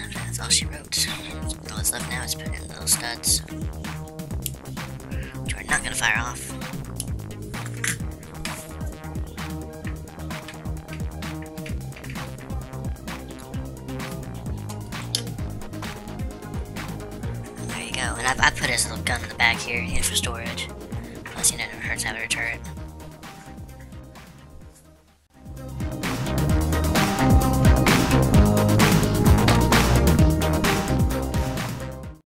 That's all she wrote. All that's left now is put in little studs, which we're not gonna fire off. There you go. And I put his little gun in the back here, in for storage. Plus, you know, it never hurts having a turret.